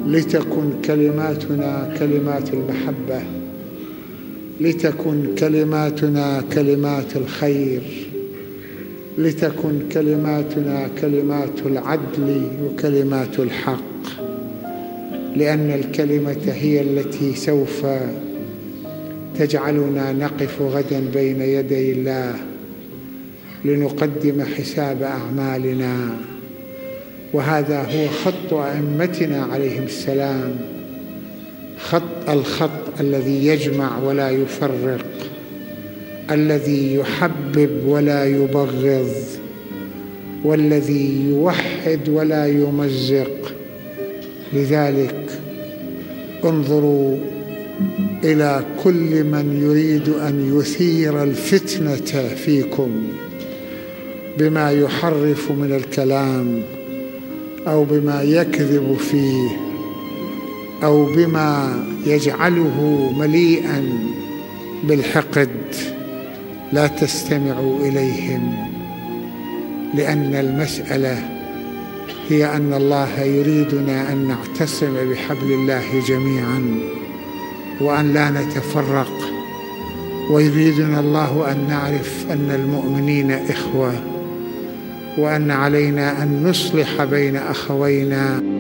لتكن كلماتنا كلمات المحبة، لتكن كلماتنا كلمات الخير، لتكن كلماتنا كلمات العدل وكلمات الحق، لأن الكلمة هي التي سوف تجعلنا نقف غدا بين يدي الله لنقدم حساب أعمالنا. وهذا هو خط أئمتنا عليهم السلام، الخط الذي يجمع ولا يفرق، الذي يحبب ولا يبغض، والذي يوحد ولا يمزق. لذلك انظروا إلى كل من يريد أن يثير الفتنة فيكم بما يحرف من الكلام أو بما يكذب فيه أو بما يجعله مليئا بالحقد. لا تستمعوا إليهم، لأن المسألة هي أن الله يريدنا أن نعتصم بحبل الله جميعا وأن لا نتفرق، ويريدنا الله أن نعرف أن المؤمنين إخوة، وأن علينا أن نصلح بين أخوينا.